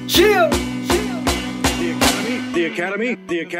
Chill. The Academy.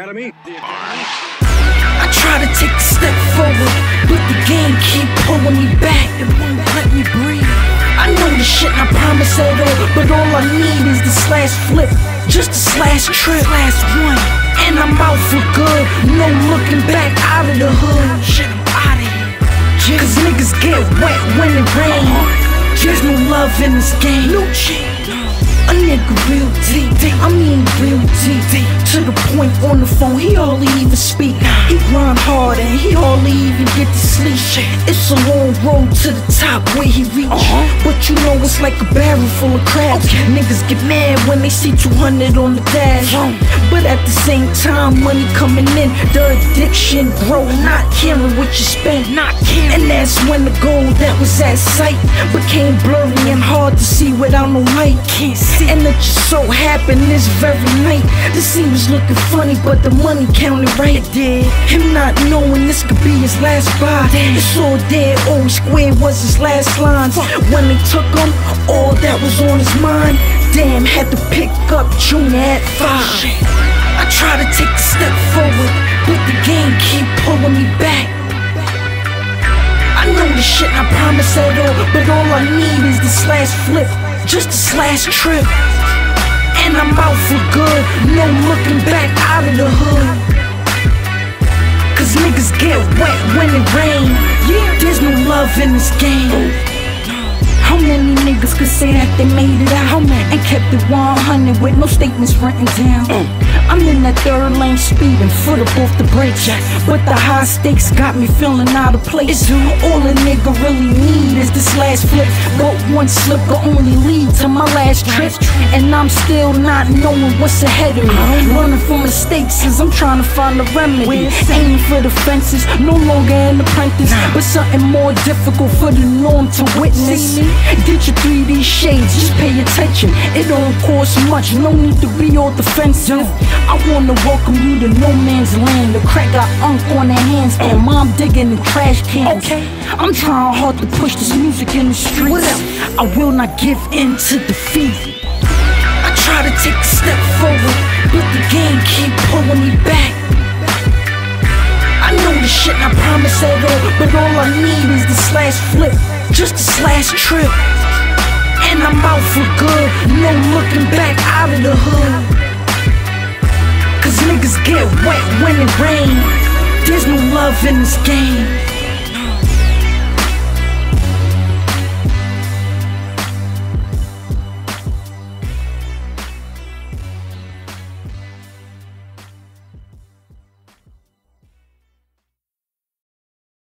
I try to take a step forward, but the game keep pulling me back. It won't let me breathe. I know the shit, I promise at all, but all I need is the slash flip, just a slash trip, slash one, and I'm out for good. No looking back out of the hood. Shit, I'm out of here. Cause niggas get wet when it rain. There's no love in this game. No shit. A nigga real deep, I mean real deep. To the point on the phone, he hardly even speak. He grind hard and he hardly even get to sleep. It's a long road to the top where he reach, but you know it's like a barrel full of crabs. Niggas get mad when they see 200 on the dash, but at the same time, money coming in, the addiction grow. Not caring what you spend, and that's when the goal that was at sight became blurry and hard to see without no light. Can't see. And it just so happened this very night, the scene was looking funny, but the money counted right. It did. Him not knowing this could be his last buy. It's all dead, always square was his last lines. When they took him, all that was on his mind. Damn, had to pick up Junior at 5. I try to take a step forward, but the game keep pulling me back. I know the shit, I promise at all, but all I need is the slash flip, just a slash trip, and I'm out for good. No looking back out of the hood. Cause niggas get wet when it rain. There's no love in this game. How many niggas could say that they made it out and kept it 100 with no statements written down? I'm in that third lane speeding, foot up off the brakes, but the high stakes got me feeling out of place. All a nigga really need is this last flip, but one slip will only lead to my last trip, and I'm still not knowing what's ahead of me. Running from mistakes as I'm trying to find a remedy. Aiming for the fences, no longer an apprentice, but something more difficult for the norm to witness. Get your 3D shades, just pay attention. It don't cost much, no need to be all defensive. I wanna welcome you to no man's land. The crack got unk on their hands and mom digging in trash cans. I'm trying hard to push this music in the streets. I will not give in to defeat. I try to take a step forward, but the game keep pulling me back. I know the shit, I promise at all, but all I need is the slash flip, just a slash trip, and I'm out for good. No looking back out of the hood. Cause niggas get wet when it rain. There's no love in this game.